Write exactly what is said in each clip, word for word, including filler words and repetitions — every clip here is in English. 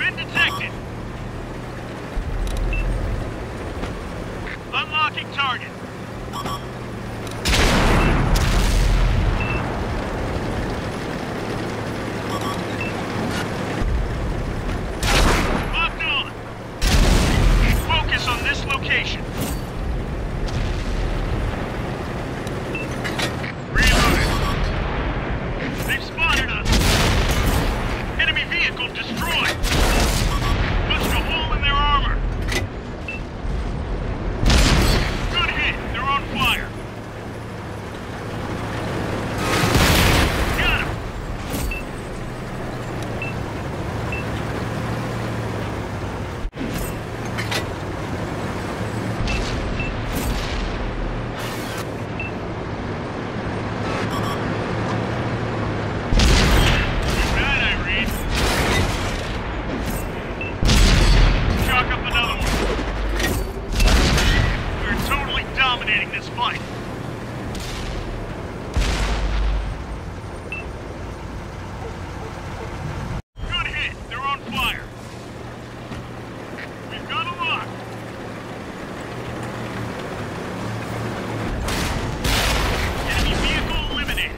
been detected. Unlocking target. Locked on. Focus on this location. Reloaded. They've spotted us. Enemy vehicle destroyed. Punched a hole in their armor. Good hit. They're on fire. Got him. Good night, Irene. Chalk up another one. We're totally dominating this fight. Good hit. They're on fire. We've got a lock. Enemy vehicle eliminated.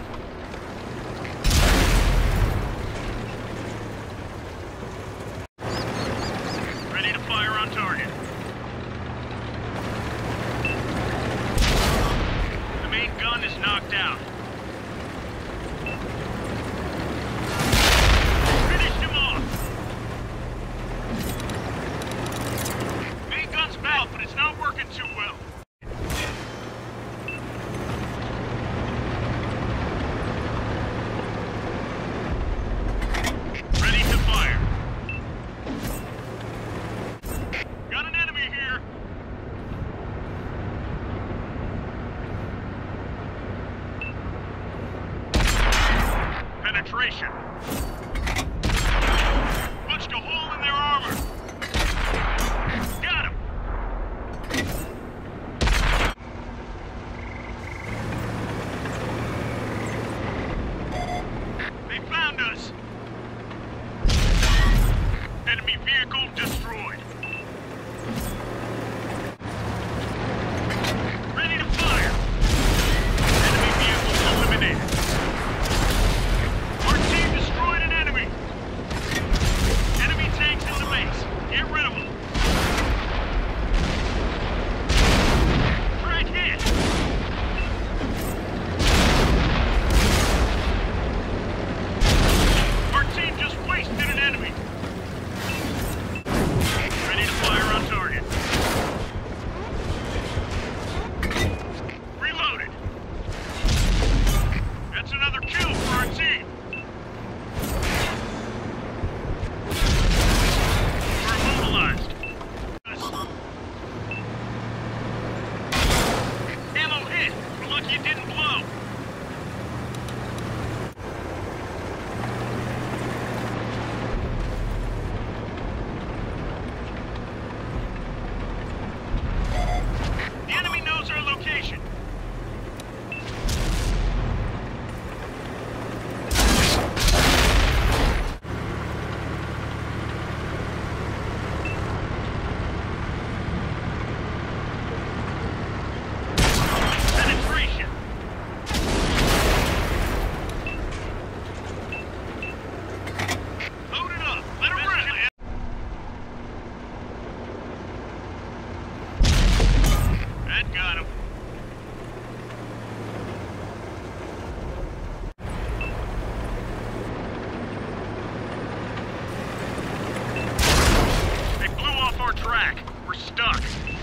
Ready to fire on target. The main gun is knocked out. Finished him off. Main gun's out, but it's not working too well. Ready to fire. Got an enemy here. Penetration. Punched a hole in their armor. Got him. They found us. Enemy vehicle destroyed. Ready to fire. Enemy vehicle eliminated. Our team destroyed an enemy. Enemy tanks in the base. Get rid of them. Frag hit. Our team just wasted an enemy. Ready to fire on target. Reloaded. That's another kill for our team. We're immobilized. Ammo hit. We're lucky it didn't blow. The enemy knows our location. Penetration. Load it up. Let it rip. That got him. They blew off our track. We're stuck.